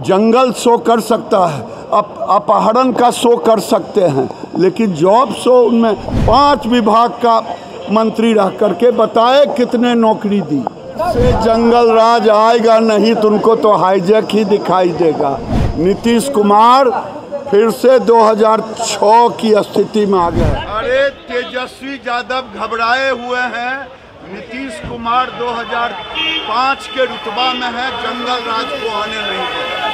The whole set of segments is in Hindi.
जंगल शो कर सकता है, अपहरण का शो कर सकते हैं, लेकिन जॉब शो उनमें 5 विभाग का मंत्री रह करके बताए कितने नौकरी दी। से जंगल राज आएगा नहीं, तुमको तो हाईजैक ही दिखाई देगा। नीतीश कुमार फिर से 2006 की स्थिति में आ गए। अरे तेजस्वी यादव घबराए हुए हैं। नीतीश कुमार 2005 के रुतबा में है, जंगल राज को आने नहीं देगा।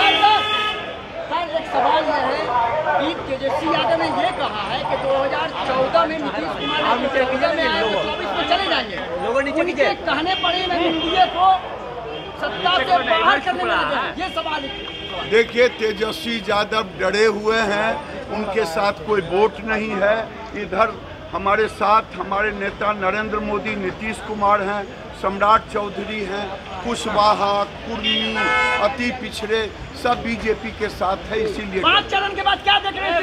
सर एक सवाल यह है कि तेजस्वी यादव ने ये कहा है कि 2014 में नीतीश कुमार में आए तो 24 में चले जाएंगे। उनके कहने पर एनडीए को सत्ता से बाहर करने लगे, ये सवाल है। देखिए, तेजस्वी यादव डरे हुए हैं, उनके साथ कोई वोट नहीं है। इधर हमारे साथ हमारे नेता नरेंद्र मोदी, नीतीश कुमार हैं, सम्राट चौधरी हैं, कुशवाहा, कुर्मी, अति पिछड़े सब बीजेपी के साथ है। इसीलिए 5 चरण के बाद क्या देख रहे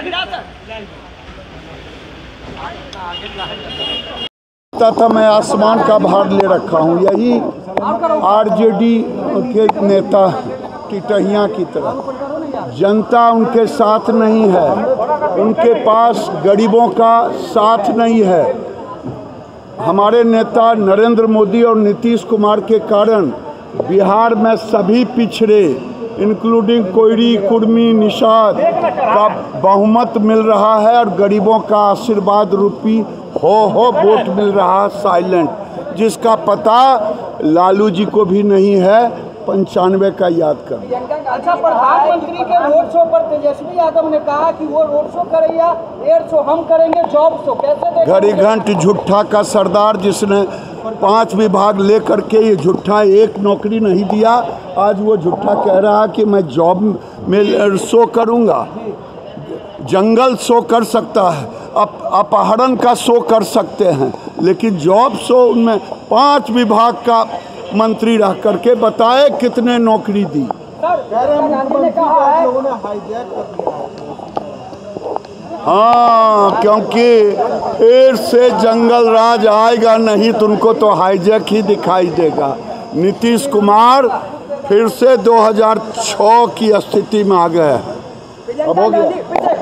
था मैं आसमान का भार ले रखा हूँ। यही आरजेडी के नेता टिटहियाँ की तरह, जनता उनके साथ नहीं है, उनके पास गरीबों का साथ नहीं है। हमारे नेता नरेंद्र मोदी और नीतीश कुमार के कारण बिहार में सभी पिछड़े इंक्लूडिंग कोयरी, कुर्मी, निषाद का बहुमत मिल रहा है और गरीबों का आशीर्वाद रूपी हो वोट मिल रहा साइलेंट, जिसका पता लालू जी को भी नहीं है। 95 का याद कर। अच्छा, प्रधानमंत्री के रोड शो पर तेजस्वी यादव ने कहा कि वो रोड शो करेगा, एयर शो हम करेंगे, जॉब शो कैसे? घड़ी-घंट झूठा का सरदार, जिसने 5 विभाग ले करके ये झूठा एक नौकरी नहीं दिया, आज वो झूठा कह रहा है कि मैं जॉब में शो करूँगा। जंगल शो कर सकता है, अपहरण का शो कर सकते हैं, लेकिन जॉब शो उनमें 5 विभाग का मंत्री रह करके बताए कितने नौकरी दी। हाँ, क्योंकि फिर से जंगल राज आएगा नहीं, तुमको तो हाईजैक ही दिखाई देगा। नीतीश कुमार फिर से 2006 की स्थिति में आ गए। अब हो गया।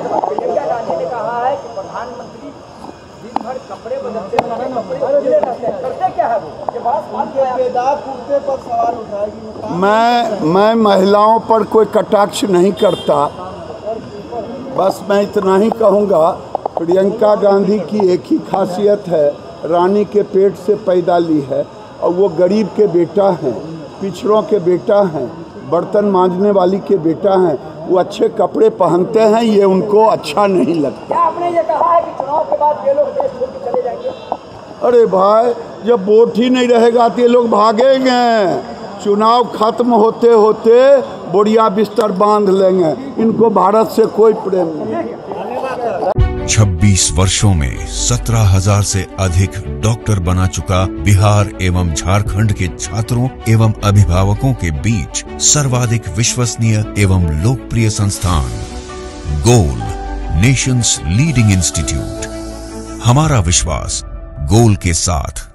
मैं महिलाओं पर कोई कटाक्ष नहीं करता, बस मैं इतना ही कहूँगा, प्रियंका गांधी की एक ही खासियत है, रानी के पेट से पैदा ली है और वो गरीब के बेटा हैं, पिछड़ों के बेटा हैं, बर्तन मांजने वाली के बेटा हैं। वो अच्छे कपड़े पहनते हैं, ये उनको अच्छा नहीं लगता। क्या आपने ये कहा है कि चुनाव के बाद ये लोग देश छोड़ के चले जाएंगे? अरे भाई, जब वोट ही नहीं रहेगा तो ये लोग भागेंगे। चुनाव खत्म होते होते बोरिया बिस्तर बांध लेंगे। इनको भारत से कोई प्रेम नहीं। 26 वर्षों में 17,000 से अधिक डॉक्टर बना चुका बिहार एवं झारखंड के छात्रों एवं अभिभावकों के बीच सर्वाधिक विश्वसनीय एवं लोकप्रिय संस्थान गोल, नेशंस लीडिंग इंस्टीट्यूट। हमारा विश्वास गोल के साथ।